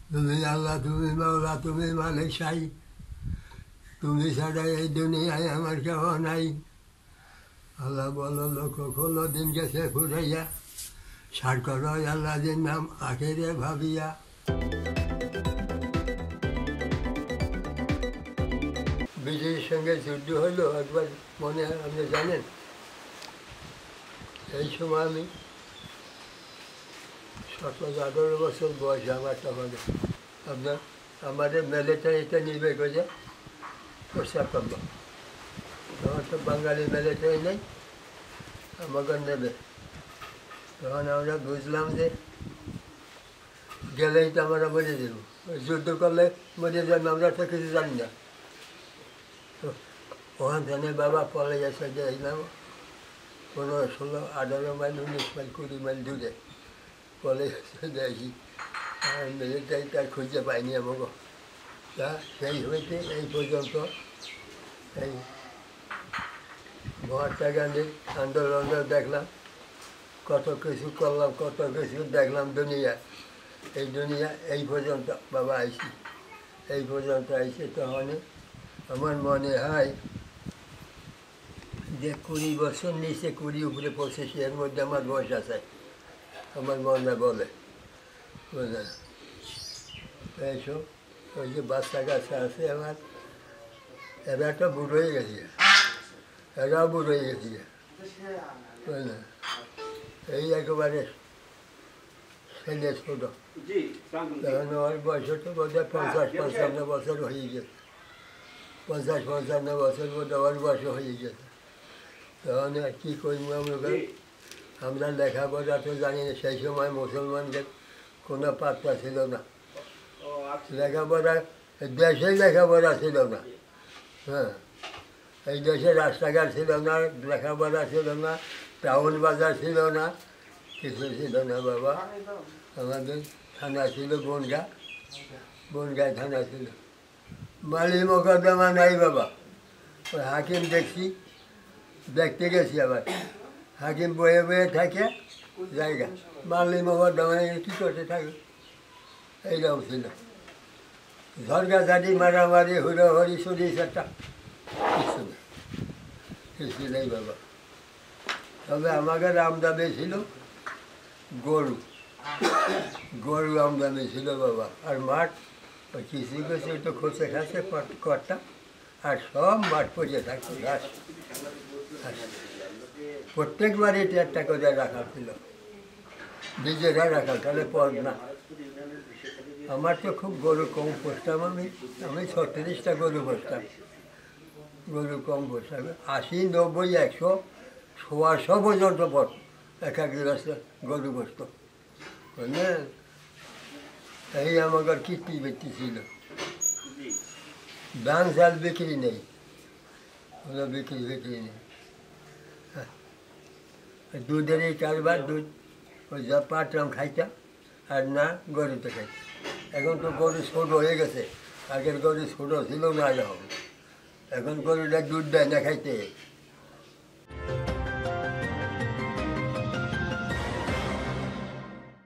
তুমি আল্লাহ, তুমি মাওলা, তুমি মালিক সাই, তুমি ছাড়া এই দুনিয়ায় আমার কেউ নাই। আল্লাহ বলো লক্ষ খোলো দিন গেছে ফুরাইয়া, সার করো আল্লাহ দিন নাম আখেরে ভাবিয়া। বিজয়ীর সঙ্গে যুদ্ধ হলো একবার, মনে হয় আপনি জানেন। এই সময় আমি 17-18 বছর বয়স আমার তখন। আপনার আমাদের মিলিটারিতে নিবে গেছে প্রস্তাব করব, তখন তো বাঙালি মিলিটারি নেই, আমাকে নেবে। তখন আমরা বুঝলাম যে গেলেই তো আমরা মরে দেব, যুদ্ধ করলে মরে যাবে, আমরা তো কিছু জানি না। তো ওখান থেকে বাবা পলে গেছে দেখলাম 15, 16, 18 মাইল, 19 মাইল, 20 মাইল দূরে পলে গেছে দেখি। আর মিলিটারিটা খুঁজে পাইনি আমাকে। তা সেই হইতে এই পর্যন্ত এই মহাত্মা গান্ধীর আন্দোলনটা দেখলাম, কত কিছু করলাম, কত কিছু দেখলাম দুনিয়া। এই দুনিয়া এই পর্যন্ত বাবা আইসি, এই পর্যন্ত আইসি। তখন আমার মনে হয় যে 20 বছর নিচে, 20 উপরে পৌঁছেছি, এর মধ্যে আমার বয়স আছে, আমার মনে বলে বুঝলেন। এইসব ওই যে বাচ্চা কাচ্চা আছে আমার, এরা তো বুড়ো হয়ে গেছে, এরাও বুড়ো হয়ে গেছে বুঝলেন। এই একেবারে ছেলে ছোট, তখন ওর বয়স তো বোধ হয় 50-55 বছর হয়ে গেছে, 50-55 বছর বোধ হয় ওর বয়স হয়ে গেছে। তখন আর কী করবো আমরা লেখাপড়া তো জানি না। সেই সময় মুসলমানদের কোনো পাত্তা ছিল না, লেখাপড়া দেশে লেখাপড়া ছিল না। হ্যাঁ, এই দেশে রাস্তাঘাট ছিল না, লেখাপড়া ছিল না, টাউন বাজার ছিল না, কিছু ছিল না বাবা। আমাদের থানা ছিল বনগাঁ থানা ছিল। মালি মোকদ্দমা নাই বাবা। ওই হাকিম দেখতে গেছি আবার, হাকিম বয়ে বয়ে থাকে জায়গা, মালি মোকদ্দমা কী করতে থাকে, এইরকম ছিল। ঝড়গাঝাটি, মারামারি, হুড়োহুড়ি, চুরি চারটা কিছু না, কিছু নেই বাবা। তবে আমাকে আমদানি ছিল গরু আমদানি ছিল বাবা। আর মাঠ ওই কিছু কিছু একটু খসে খাসে করতাম, আর সব মাঠ পড়ে থাকতো ঘাস। প্রত্যেক বাড়িতে একটা করে রাখা ছিল, নিজেরা রাখা, তাহলে পর না। আমার তো খুব গরু কম পুষতাম, আমি 36টা গরু পুষতাম, গরু কম পুষতাম। 80, 90, 100, 100 পর্যন্ত পর এক গৃহস্থ গরু পুষত বুঝলেন। এই আমার কীর্তি বৃত্তি ছিল। ধান চাল বিক্রি নেই, কোনো বিক্রি নেই। দুধেরই কারবার, দুধ ওই যা পাটলাম খাইতাম, আর না গরুতে খাইতাম। এখন তো গরু ছোটো হয়ে গেছে, আগের গরু ছোটো ছিল না, এখন গরুটা দুধ দেয় না খাইতে।